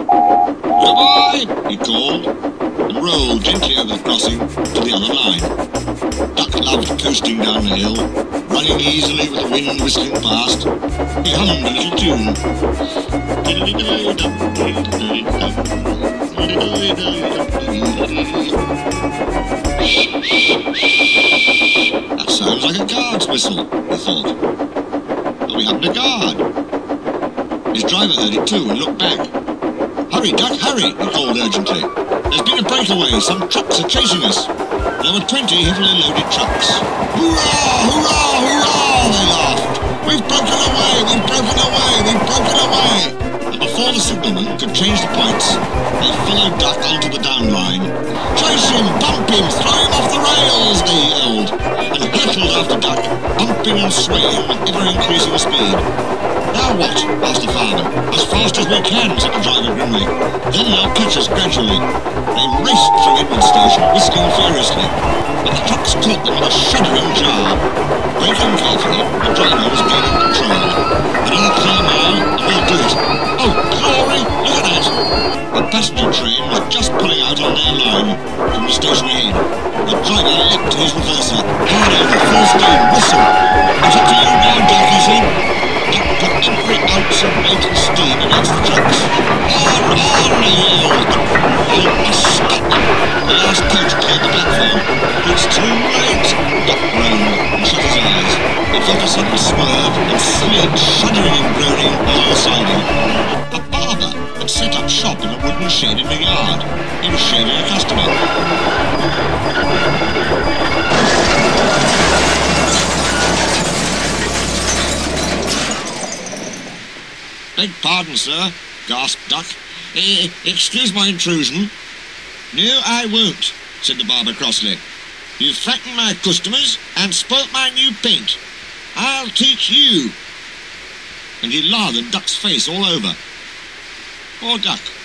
Goodbye, he called, and rolled gently over the crossing to the other line. Duck loved coasting down the hill, running easily with the wind whistling past. He hummed a little tune. That sounds like a guard's whistle, he thought. But we haven't a guard. His driver heard it too and looked back. Hurry, Duck, hurry, he called urgently. There's been a breakaway. Some trucks are chasing us. There were 20 heavily loaded trucks. Hurrah, hurrah, hurrah, they laughed. We've broken away, we've broken away, we've broken away. And before the signalman could change the points, they followed Duck onto the down line. Chase him, bump him, throw him off the rails, they yelled, and hurtled after Duck, bumping and swaying with ever-increasing speed. Now what? Asked the farmer. As fast as we can, said the driver grimly. Then they'll catch us gradually. They raced through Edward Station, whisking furiously. But the trucks caught them with a shuddering jar. Braking carefully, the driver was gaining control. Another clear mile, and we'll do it. Oh, glory! Look at that! The passenger train was just pulling out on their line from the station ahead. The driver leapt to his reverser. Hard over, full steam, whistle. It's up to you now, Duck, he said. Duck put every ounce of weight and steam against the trucks. On, they yelled. You must stop them. The last coach cleared the platform. It's too late, Duck groaned and shut his eyes. He felt a sudden swerve and slid, shuddering and groaning, all beside him. A barber had set up shop in a wooden shed in the yard. He was shaving a customer. Beg pardon, sir, gasped Duck. Excuse my intrusion. No, I won't, said the barber crossly. You've frightened my customers and spoilt my new paint. I'll teach you. And he lathered Duck's face all over. Poor Duck.